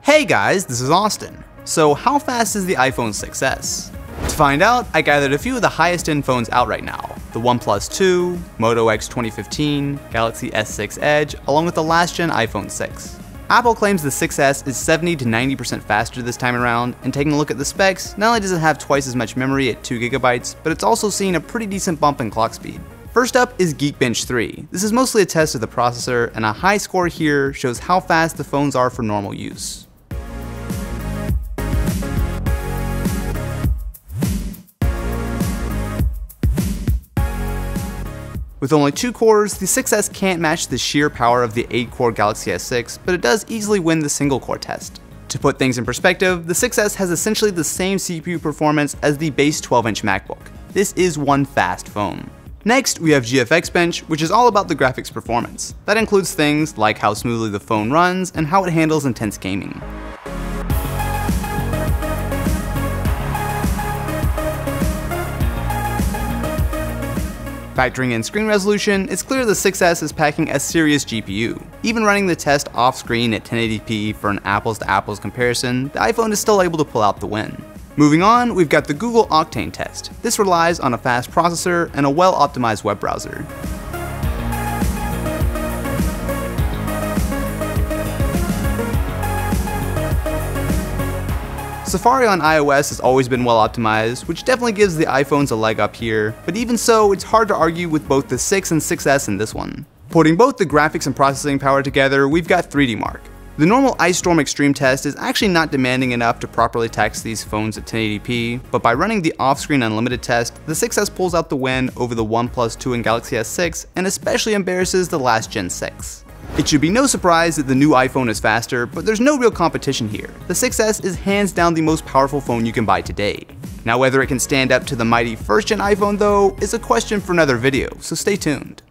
Hey guys, this is Austin. So how fast is the iPhone 6s? To find out, I gathered a few of the highest end phones out right now. The OnePlus 2, Moto X 2015, Galaxy S6 Edge, along with the last gen iPhone 6. Apple claims the 6s is 70 to 90% faster this time around, and taking a look at the specs, not only does it have twice as much memory at 2GB, but it's also seeing a pretty decent bump in clock speed. First up is Geekbench 3. This is mostly a test of the processor, and a high score here shows how fast the phones are for normal use. With only 2 cores, the 6s can't match the sheer power of the 8-core Galaxy S6, but it does easily win the single-core test. To put things in perspective, the 6s has essentially the same CPU performance as the base 12-inch MacBook. This is one fast phone. Next, we have Geekbench, which is all about the graphics performance. That includes things like how smoothly the phone runs and how it handles intense gaming. Factoring in screen resolution, it's clear the 6s is packing a serious GPU. Even running the test off-screen at 1080p for an apples-to-apples comparison, the iPhone is still able to pull out the win. Moving on, we've got the Google Octane test. This relies on a fast processor and a well-optimized web browser. Safari on iOS has always been well optimized, which definitely gives the iPhones a leg up here, but even so, it's hard to argue with both the 6 and 6s in this one. Putting both the graphics and processing power together, we've got 3D Mark. The normal Ice Storm Extreme test is actually not demanding enough to properly tax these phones at 1080p, but by running the off-screen unlimited test, the 6s pulls out the win over the OnePlus 2 and Galaxy S6, and especially embarrasses the last Gen 6. It should be no surprise that the new iPhone is faster, but there's no real competition here. The 6s is hands down the most powerful phone you can buy today. Now whether it can stand up to the mighty first gen iPhone though, is a question for another video, so stay tuned.